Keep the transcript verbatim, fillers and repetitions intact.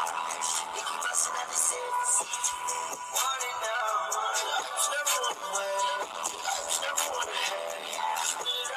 We keep busting at the six. Want it now. I was never on the way. I was never on the head.